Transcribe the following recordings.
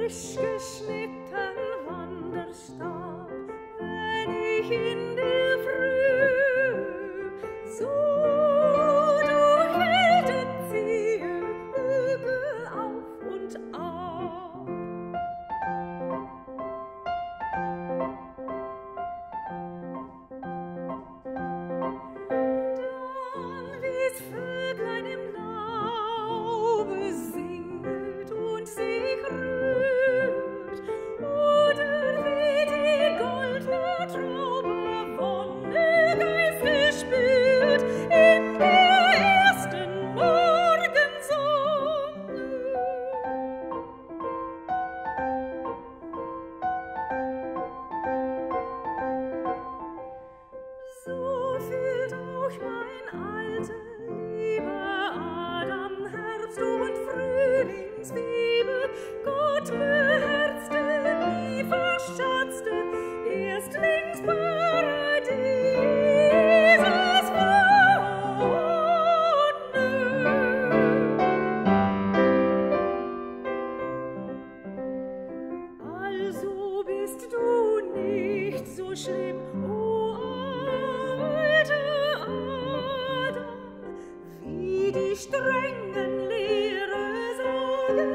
frisch geschnitten Wanderstab, wenn ich in der Früh so durch Helden ziehe, Hügel auf und ab. Dann wie's Vöglein im Laube singet und sich rührt, oder wie die goldne Traube Wonne Geiste spürt in der ersten Morgensonne. So fühlt auch mein alter, lieber Adam Herbst und Frühlingsliebe, Gott beherzte, nie verschatzte, Erstlingsparadieses Wonne. Also bist du nicht so schlimm, o alter Adam, wie die strengen Lehrer sagen.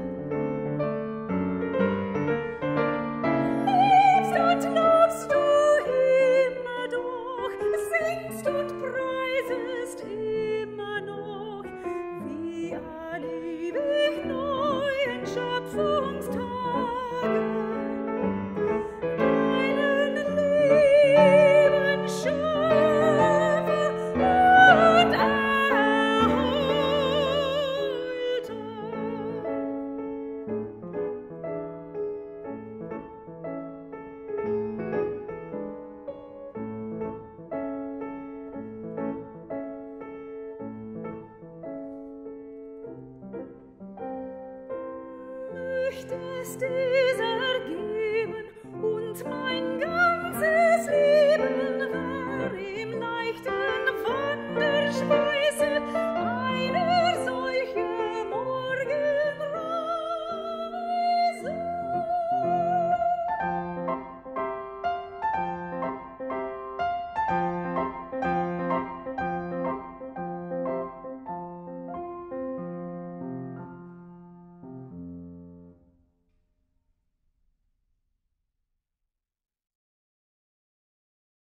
Liebst und lobst du immer doch, singst und preisest immer noch, wie an ewig neuen Schöpfungstagen. Deinen lieben Schöpfer und Erhalter. Möchtest du